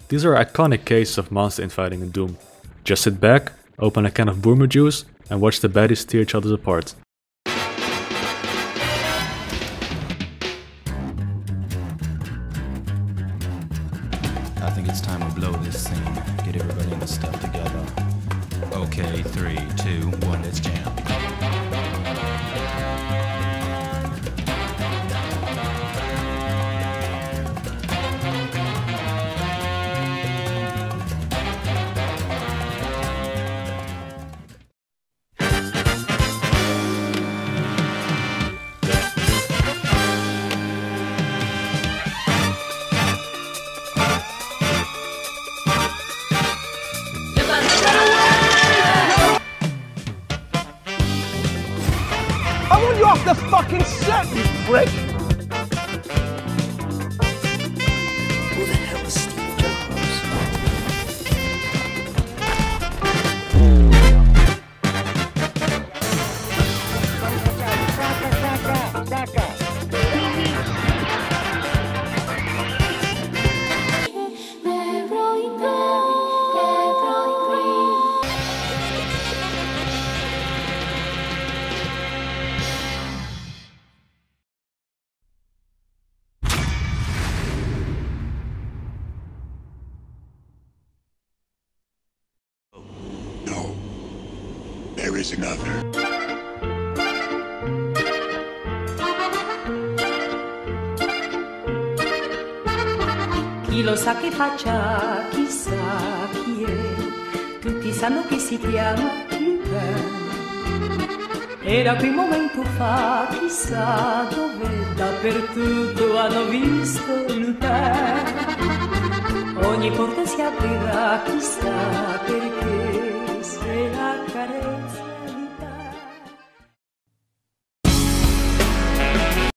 These are iconic cases of monster infighting in Doom. Just sit back, open a can of boomer juice, and watch the baddies tear each other apart. I think it's time to blow this scene. Get everybody in the stuff together. Okay, 3, 2, 1, let's jam. I want you off the fucking set, you prick! Who the hell is Steve Jobs? No, there is another. Chi lo sa che faccia, chissà chi è. Tutti sanno che si chiama Lupin. Era qui un momento fa, chissà dove, dappertutto hanno visto Lupin. Ogni porta si aprirà, chissà perché.